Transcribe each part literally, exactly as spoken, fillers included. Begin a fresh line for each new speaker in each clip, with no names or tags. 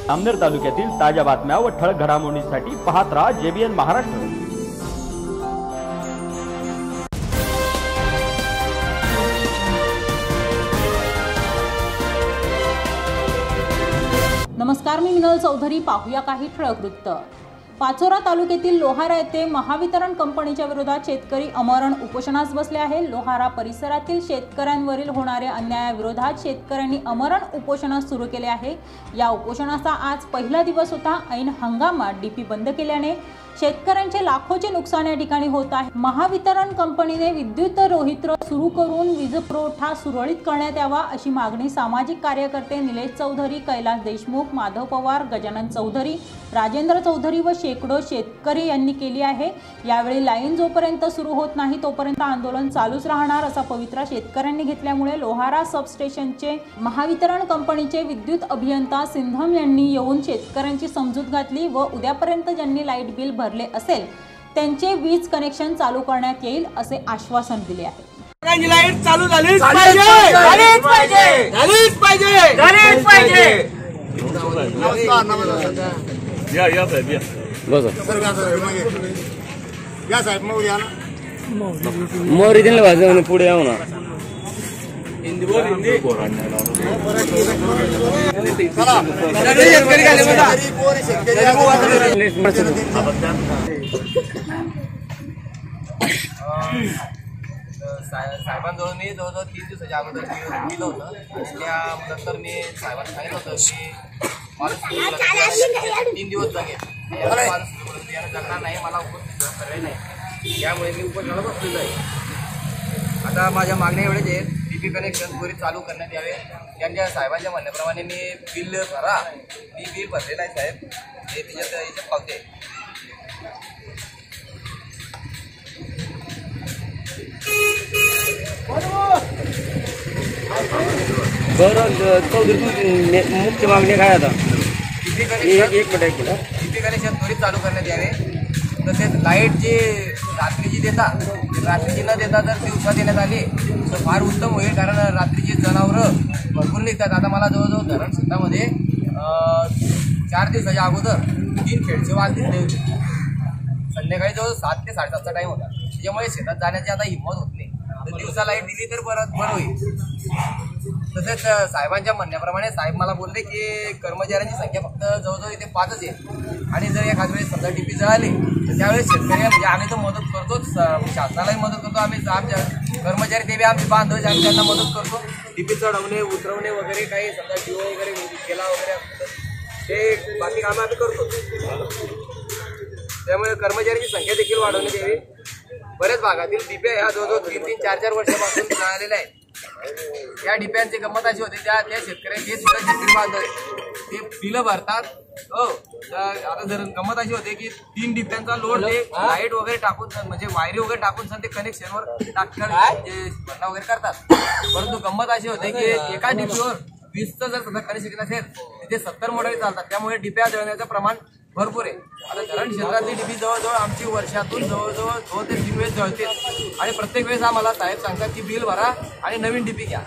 अमनेर तालुक्यातील ताज्या बातम्या व ठळक घडामोडींसाठी पाहत राहा जेबीएन महाराष्ट्र।
नमस्कार, मी मिनल चौधरी। पाहूया काही ठळक वृत्त। पाचोरा तालुक्यातील लोहारा येथे महावितरण कंपनीच्या विरोधात शेतकरी आमरण उपोषणास बसले आहे। लोहारा परिसरातील शेतकऱ्यांवरील होणाऱ्या अन्यायाविरोधात शेतकऱ्यांनी आमरण उपोषण सुरू केले आहे। या उपोषणाचा आज पहिला दिवस होता। ऐन हंगामात डीपी बंद केल्याने शेतकऱ्यांचे लाखोचे नुकसान या ठिकाणी होत आहे। महावितरण कंपनीने विद्युत रोहित्र सुरू करून वीज पुरवठा सुरळीत करण्यात यावा अशी मागणी सामाजिक कार्यकर्ते निलेश चौधरी, कैलास देशमुख, माधव पवार, गजानन चौधरी, राजेंद्र चौधरी व शेकडो शेतकरी यांनी केली आहे। यावेळी लाईन जोपर्यंत सुरू होत नाही तोपर्यंत आंदोलन चालूच राहणार असा पवित्रा शेतकऱ्यांनी घेतल्यामुळे लोहारा सबस्टेशनचे महावितरण कंपनीचे विद्युत अभियंता सिंधम यांनी येऊन शेतकऱ्यांची समजूत घातली व उद्यापर्यंत ज्यांनी लाईट बिल भरले असेल त्यांचे वीज कनेक्शन चालू करण्यात येईल असे आश्वासन दिले आहे।
लाईट चालू झालीच पाहिजे, झालीच पाहिजे, झालीच पाहिजे, झालीच पाहिजे। नमस्कार, नमस्कार।
या या साहेब या बस
या साहेब मग या ना
मोरी दिले वाजवून पुढे येऊ ना।
हिंदी बोल, हिंदी चला साहेबांजवळ मी जवळजवळ तीन दिवसाच्या अगोदर दिलं होतं। त्यानंतर मी साहेबांना सांगितलं होतं की मला तीन दिवस लागेल, मला जगणार नाही, मला उपस्थित पर्याय नाही, त्यामुळे मी उपोषणाला बसलेलो आहे। आता माझ्या मागण्या एवढ्याच आहेत, डीपी कनेक्शन त्वरित चालू करण्यात यावे। त्यांच्या साहेबांच्या म्हणण्याप्रमाणे मी बिल भरा, मी बिल भरलेलं आहे साहेब, हे त्याच्यात याच्यात पावते।
बरं चौधरी, मुख्य मागणी काय आता?
डीपी
एक एक मिनिट केलं
डीपी कनेक्शन त्वरित चालू करण्यात यावे। तसेच लाईट जी रात्रीची देतात, रात्रीची न देता जर दिवसा देण्यात आली तर फार उत्तम होईल, कारण रात्रीची जनावरं भरपूर निघतात। आता मला जवळजवळ धरण शेतामध्ये चार दिवसाच्या अगोदर तीन खेळचे वाघ दिसले होते। संध्याकाळी जवळ सात ते साडेसातचा टाईम होता, त्याच्यामुळे शेतात जाण्याची आता हिंमत होत नाही। तर दिवसा लाईट दिली तर परत बरं होईल। तसेच साहेबांच्या म्हणण्याप्रमाणे साहेब मला बोलले की कर्मचाऱ्यांची संख्या फक्त जवळजवळ इथे पाचच आहे, आणि जर एखाद वेळेस समजा डीपी जळाली तर त्यावेळेस शेतकरी म्हणजे आम्ही तर मदत करतोच, शासनालाही मदत करतो, आम्ही आमच्या कर्मचारी ते बी आमचे बांधव आम्ही त्यांना मदत करतो। डीपी चढवणे, उतरवणे वगैरे काही समजा जीव वगैरे केला वगैरे ते बाकी कामं आम्ही करतो। त्यामुळे कर्मचाऱ्यांची संख्या देखील वाढवण्यात यावी। बऱ्याच भागातील डिप्या ह्या जवळजवळ तीन तीन चार चार वर्षापासून मिळालेल्या आहेत। या डिप्यांची गंमत अशी होते, त्या त्या शेतकऱ्यांचे ते सुद्धा शेतकरी बांधव ते बिलं भरतात। हो, आता जर गंमत अशी होते की तीन डिप्यांचा लोड ते लाईट वगैरे टाकून म्हणजे वायरी वगैरे टाकून ते कनेक्शनवर टाकतात, जे भरणा वगैरे करतात। परंतु गंमत अशी होते की एका डिपीवर वीसचं जर समजा कनेक्शन असेल तिथे सत्तर मोटारी चालतात, त्यामुळे डिप्या जळण्याचं प्रमाण भरपूर आहे। आता धरण क्षेत्रातली डीपी जवळजवळ आमची वर्षातून जवळजवळ दोन ते तीन वेळेस जळते, आणि प्रत्येक वेळेस आम्हाला साहेब सांगतात की बिल भरा आणि नवीन डीपी घ्या।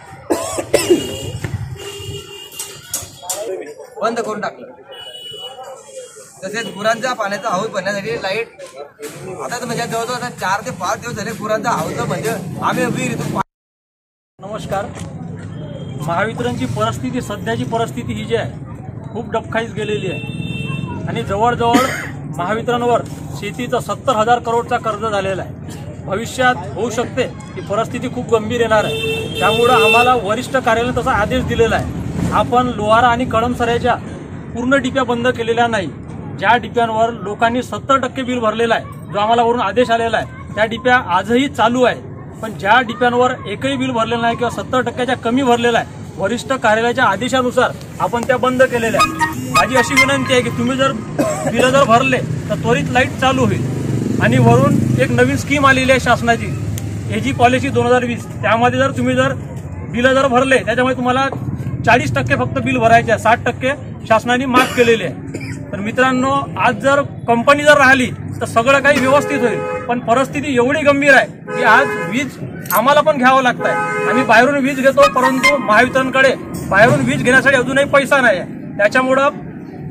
बंद करून टाकलं। तसेच गुरांच्या पाण्याचा हौद भरण्यासाठी लाईट आता म्हणजे जवळजवळ चार ते पाच दिवस झाले गुरांचा हौद म्हणजे आम्ही विहिरीतून।
नमस्कार। महावितरणची परिस्थिती, सध्याची परिस्थिती ही जी आहे खूप डबखाईस गेलेली आहे, आणि जवळजवळ महावितरणवर शेतीचं सत्तर हजार करोडचा कर्ज झालेला आहे। भविष्यात होऊ शकते की परिस्थिती खूप गंभीर येणार आहे, त्यामुळं आम्हाला वरिष्ठ कार्यालयाने तसा आदेश दिलेला आहे। आपण लोहारा आणि कळमसऱ्याच्या पूर्ण डिप्या बंद केलेल्या नाही। ज्या डिप्यांवर लोकांनी सत्तर टक्के बिल भरलेला आहे, जो आम्हाला वरून आदेश आलेला आहे, त्या डिप्या आजही चालू आहे। पण ज्या डिप्यांवर एकही बिल भरलेलं नाही किंवा सत्तर टक्क्याच्या कमी भरलेला आहे, वरिष्ठ कार्यालयाच्या आदेशानुसार आपण त्या बंद केलेल्या आहेत। माझी अशी विनंती आहे की तुम्ही जर बिल जर भरले तर त्वरित लाईट चालू होईल। आणि वरून एक नवीन स्कीम आलेली आहे शासनाची, एजी पॉलिसी दोन हजार वीस, त्यामध्ये जर तुम्ही जर बिल जर भरले त्याच्यामुळे तुम्हाला चाळीस टक्के फक्त बिल भरायचे आहे, साठ टक्के शासनाने माफ केलेले आहे। तर मित्रांनो, आज जर कंपनी जर राहिली तर सगळं काही व्यवस्थित होईल, पण परिस्थिती एवढी गंभीर आहे की आज वीज आम्हाला पण घ्यावं लागत आहे। आम्ही बाहेरून वीज घेतो, परंतु महावितरणकडे बाहेरून वीज घेण्यासाठी अजूनही पैसा नाही आहे। त्याच्यामुळं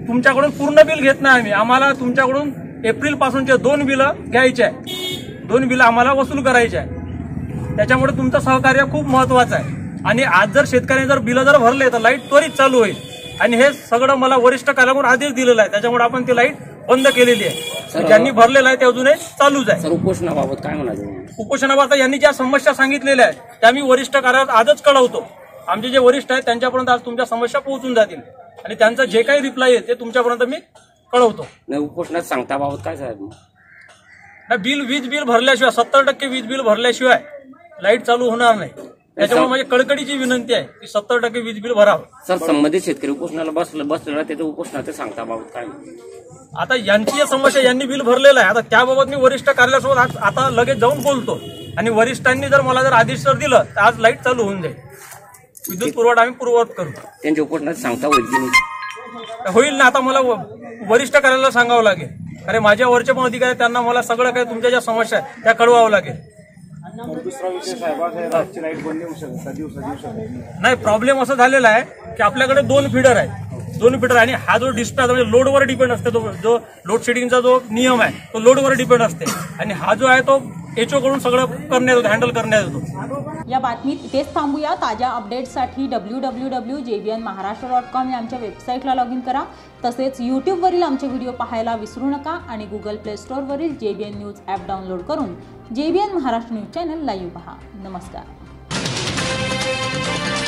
तुमच्याकडून पूर्ण बिल घेत नाही आम्ही. आम्हाला तुमच्याकडून एप्रिल पासूनचे दोन बिलं घ्यायचे आहे, दोन बिलं आम्हाला वसूल करायचे आहे. त्याच्यामुळे तुमचं सहकार्य खूप महत्वाचं आहे. आणि आज जर शेतकऱ्यांनी जर बिलं जर भरले तर लाईट त्वरित चालू होईल. आणि हे सगळं मला वरिष्ठ कार्यालयाकडून आदेश दिलेला आहे, त्याच्यामुळे आपण ती लाईट बंद केलेली आहे. ज्यांनी भरलेलं आहे ते अजूनही चालूच आहे.
सर उपोषणाबाबत काय म्हणायचं?
उपोषणाबाबत यांनी ज्या समस्या सांगितलेल्या आहेत त्या मी वरिष्ठ कार्यालयात आजच कळवतो. आमचे जे वरिष्ठ आहेत त्यांच्यापर्यंत आज तुमच्या समस्या पोहोचून जातील आणि त्यांचं जे काही रिप्लाय आहे ते तुमच्यापर्यंत मी कळवतो.
नाही उपोषणात सांगताबाबत काय साहेब?
बिल वीज बिल भरल्याशिवाय सत्तर टक्के वीज बिल भरल्याशिवाय लाईट चालू होणार नाही. त्याच्यामुळे माझी कळकळीची विनंती आहे की सत्तर टक्के वीज बिल भरावं.
सर संबंधित शेतकरी उपोषणाला बसलं बसलेला त्याचं उपोषणाचं सांगताबाबत काय?
आता यांची समस्या यांनी बिल भरलेलं आहे. आता त्याबाबत मी वरिष्ठ कार्यालयासोबत आज आता लगेच जाऊन बोलतो आणि वरिष्ठांनी जर मला जर आदेश जर दिलं तर आज लाईट चालू होऊन जाईल. विद्युत पुरवठा आम्ही पूर्ववत करू.
त्यांच्या उपोषणात सांगता होईल की नाही?
होईल ना. आता मला वरिष्ठ कार्यालयाला सांगावं लागेल, अरे माझ्या वरचे पण अधिकारी त्यांना मला सगळं काही तुमच्या ज्या समस्या आहेत त्या कळवावं लागेल.
दुसरा विषय साहेब असा आहे, रातची लाईट बंद होऊ शकते दिवसा दिवसा
नाही. प्रॉब्लेम असं झालेला आहे की आपल्याकडे दोन फीडर आहेत, दोन फीडर आणि हा जो डिस्पॅच म्हणजे लोडवर डिपेंड असते. तो जो लोड शेडिंगचा जो नियम आहे तो लोडवर डिपेंड असते आणि हा जो आहे तो एचओ कडून सगळं करण्यात येतो, हँडल करण्यात येतो.
या बातमीत इथेच थांबूया. ताज्या अपडेट्ससाठी W W W JBN Maharashtra dot com या आमच्या वेबसाईटला लॉग इन करा. तसेच यूट्यूबवरील आमचे व्हिडिओ पाहायला विसरू नका आणि गुगल प्ले स्टोअरवरील जेबीएन न्यूज ॲप डाउनलोड करून JBN Maharashtra news channel live पहा. नमस्कार.